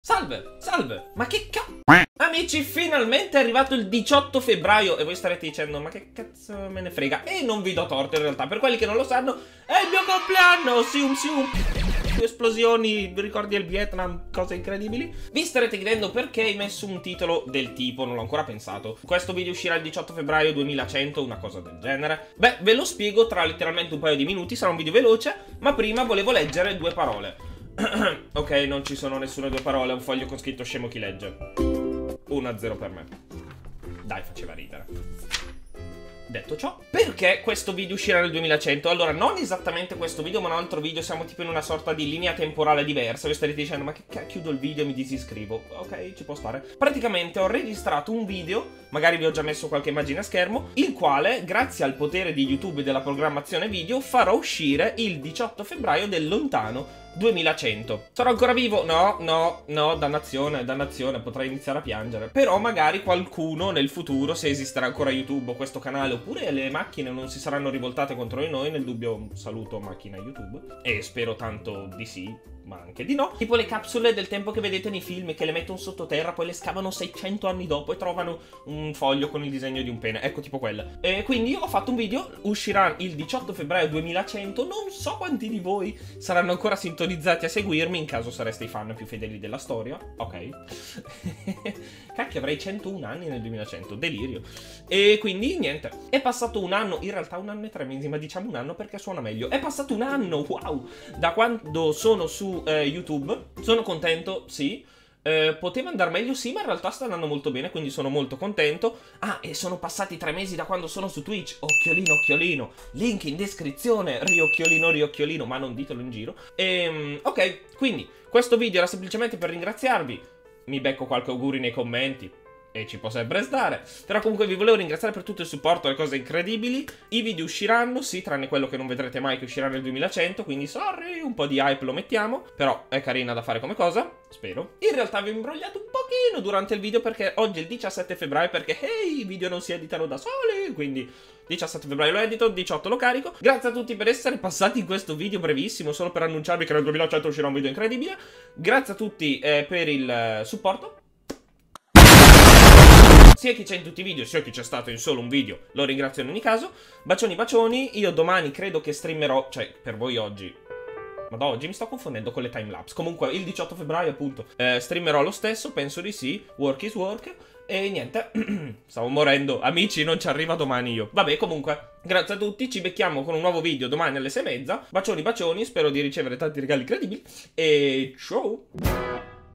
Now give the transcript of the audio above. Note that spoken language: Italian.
Salve, salve, ma che Amici, finalmente è arrivato il 18 febbraio e voi starete dicendo, ma che cazzo me ne frega? E non vi do torto in realtà, per quelli che non lo sanno, è il mio compleanno, sium sium. Esplosioni, ricordi del Vietnam, cose incredibili. Vi starete chiedendo perché hai messo un titolo del tipo, non l'ho ancora pensato. Questo video uscirà il 18 febbraio 2100, una cosa del genere. Beh, ve lo spiego tra letteralmente un paio di minuti, sarà un video veloce, ma prima volevo leggere due parole. Ok, non ci sono nessune due parole, è un foglio con scritto scemo chi legge. 1-0 per me. Dai, faceva ridere. Detto ciò, perché questo video uscirà nel 2100? Allora, non esattamente questo video, ma un altro video, siamo tipo in una sorta di linea temporale diversa. Voi starete dicendo, ma che chiudo il video e mi disiscrivo. Ok, ci può stare. Praticamente ho registrato un video, magari vi ho già messo qualche immagine a schermo, il quale, grazie al potere di YouTube e della programmazione video, farò uscire il 18 febbraio del lontano 2100. Sarò ancora vivo? No, dannazione, potrei iniziare a piangere. Però magari qualcuno nel futuro, se esisterà ancora YouTube o questo canale, oppure le macchine non si saranno rivoltate contro di noi, nel dubbio saluto macchina YouTube, e spero tanto di sì, ma anche di no. Tipo le capsule del tempo che vedete nei film, che le mettono sottoterra, poi le scavano 600 anni dopo e trovano un foglio con il disegno di un pene. Ecco, tipo quelle. E quindi io ho fatto un video, uscirà il 18 febbraio 2100, non so quanti di voi saranno ancora sintonizzati a seguirmi, in caso sareste i fan più fedeli della storia. Ok. Cacchio, avrei 101 anni nel 2100, delirio. E quindi niente, è passato un anno, in realtà un anno e 3 mesi, ma diciamo un anno perché suona meglio. È passato un anno, wow, da quando sono su YouTube. Sono contento, sì. Poteva andare meglio, sì, ma in realtà sta andando molto bene, quindi sono molto contento. Ah, e sono passati 3 mesi da quando sono su Twitch. Occhiolino, occhiolino, link in descrizione, riocchiolino, ma non ditelo in giro. Ok, quindi questo video era semplicemente per ringraziarvi. Mi becco qualche auguri nei commenti e ci può sempre stare. Però comunque vi volevo ringraziare per tutto il supporto, le cose incredibili. I video usciranno, sì, tranne quello che non vedrete mai, che uscirà nel 2100. Quindi sorry, un po' di hype lo mettiamo. Però è carina da fare come cosa, spero. In realtà vi ho imbrogliato un pochino durante il video, perché oggi è il 17 febbraio, perché i video non si editano da soli. Quindi 17 febbraio lo edito, 18 lo carico. Grazie a tutti per essere passati in questo video brevissimo, solo per annunciarvi che nel 2100 uscirà un video incredibile. Grazie a tutti per il supporto, sia chi c'è in tutti i video, sia chi c'è stato in solo un video, lo ringrazio in ogni caso. Bacioni bacioni, io domani credo che streamerò, cioè per voi oggi, ma da oggi mi sto confondendo con le timelapse. Comunque il 18 febbraio appunto streamerò lo stesso, penso di sì, work is work. E niente, stavo morendo, amici, non ci arriva domani io. Vabbè, comunque, grazie a tutti, ci becchiamo con un nuovo video domani alle 6:30. Bacioni bacioni, spero di ricevere tanti regali incredibili e ciao!